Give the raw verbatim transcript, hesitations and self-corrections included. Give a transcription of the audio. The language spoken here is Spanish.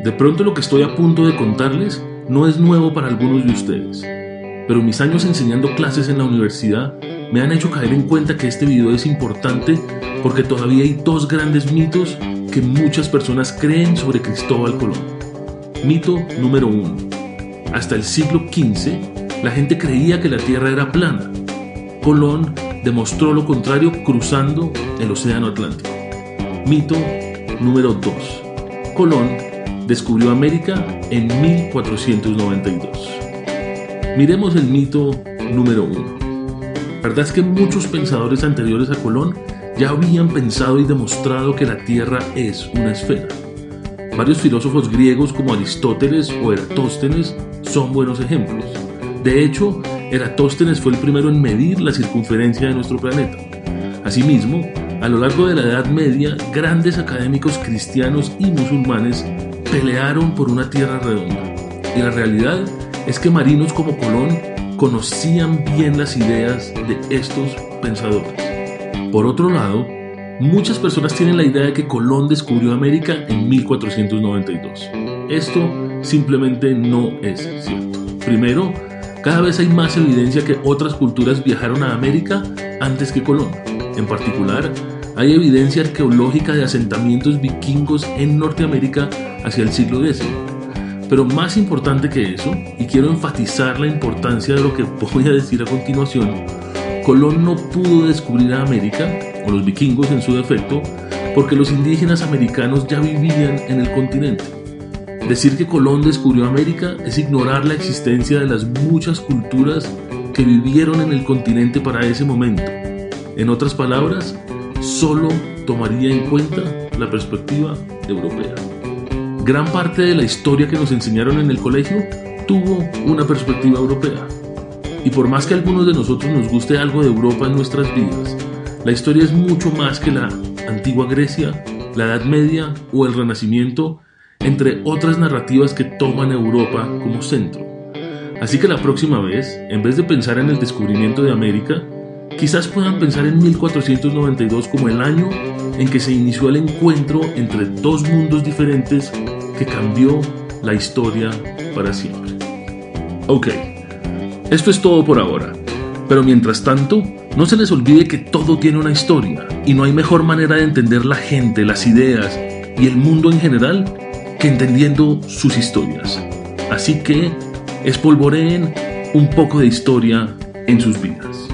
De pronto lo que estoy a punto de contarles no es nuevo para algunos de ustedes, pero mis años enseñando clases en la universidad me han hecho caer en cuenta que este video es importante porque todavía hay dos grandes mitos que muchas personas creen sobre Cristóbal Colón. Mito número uno. Hasta el siglo quince, la gente creía que la Tierra era plana. Colón demostró lo contrario cruzando el Océano Atlántico. Mito número dos. Colón descubrió América en mil cuatrocientos noventa y dos. Miremos el mito número uno. La verdad es que muchos pensadores anteriores a Colón ya habían pensado y demostrado que la Tierra es una esfera. Varios filósofos griegos como Aristóteles o Eratóstenes son buenos ejemplos. De hecho, Eratóstenes fue el primero en medir la circunferencia de nuestro planeta. Asimismo, a lo largo de la Edad Media, grandes académicos cristianos y musulmanes pelearon por una Tierra redonda. Y la realidad es que marinos como Colón conocían bien las ideas de estos pensadores. Por otro lado, muchas personas tienen la idea de que Colón descubrió América en mil cuatrocientos noventa y dos. Esto simplemente no es cierto. Primero, cada vez hay más evidencia que otras culturas viajaron a América antes que Colón. En particular, hay evidencia arqueológica de asentamientos vikingos en Norteamérica hacia el siglo décimo. Pero más importante que eso, y quiero enfatizar la importancia de lo que voy a decir a continuación, Colón no pudo descubrir a América, o los vikingos en su defecto, porque los indígenas americanos ya vivían en el continente. Decir que Colón descubrió América es ignorar la existencia de las muchas culturas que vivieron en el continente para ese momento. En otras palabras, solo tomaría en cuenta la perspectiva europea. Gran parte de la historia que nos enseñaron en el colegio tuvo una perspectiva europea. Y por más que a algunos de nosotros nos guste algo de Europa en nuestras vidas, la historia es mucho más que la antigua Grecia, la Edad Media o el Renacimiento, entre otras narrativas que toman Europa como centro. Así que la próxima vez, en vez de pensar en el descubrimiento de América, quizás puedan pensar en mil cuatrocientos noventa y dos como el año en que se inició el encuentro entre dos mundos diferentes que cambió la historia para siempre. Ok, esto es todo por ahora, pero mientras tanto, no se les olvide que todo tiene una historia y no hay mejor manera de entender la gente, las ideas y el mundo en general que entendiendo sus historias. Así que espolvoreen un poco de historia en sus vidas.